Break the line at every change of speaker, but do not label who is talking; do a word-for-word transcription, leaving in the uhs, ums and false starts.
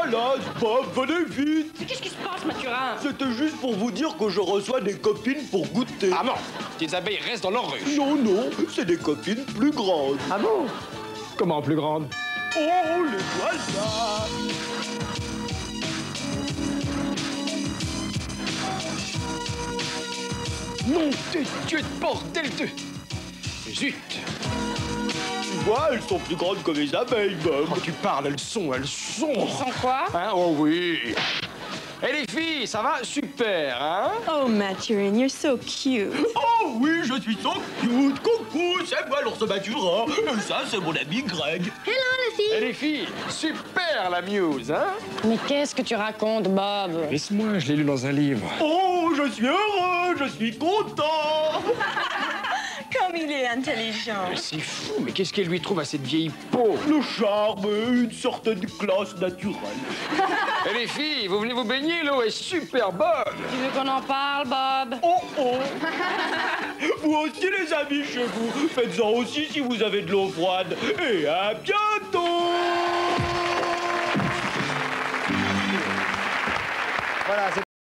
voilà, Bob, venez vite.
Mais qu'est-ce qui se passe, Mathurin?
C'était juste pour vous dire que je reçois des copines pour goûter.
Ah non, tes abeilles restent dans leur ruche.
Non, non, c'est des copines plus grandes.
Ah bon? Comment plus grande?
Oh, les voilà.
Nom de Dieu de bordel de... Zut!
Tu vois, elles sont plus grandes que mes abeilles, Bob.
Quand tu parles, elles sont, elles sont...
Sans quoi?
Hein? Oh oui! Et les filles, ça va? Super, hein?
Oh, Mathurin, you're so cute.
Oh oui, je suis so cute. Coucou, c'est moi l'ours Mathurin. Et ça, c'est mon ami Greg.
Hello, les filles.
Et les filles, super la Muse, hein?
Mais qu'est-ce que tu racontes, Bob?
Laisse-moi, je l'ai lu dans un livre.
Oh, je suis heureux, je suis content.
Comme il est intelligent.
Mais c'est fou, mais qu'est-ce qu'elle lui trouve à cette vieille peau?
Le charme, une certaine classe naturelle.
Et les filles, vous venez vous baigner, l'eau est super bonne.
Tu veux qu'on en parle, Bob?
Oh oh. Vous aussi, les amis, chez vous. Faites-en aussi si vous avez de l'eau froide. Et à bientôt.
Voilà, c'est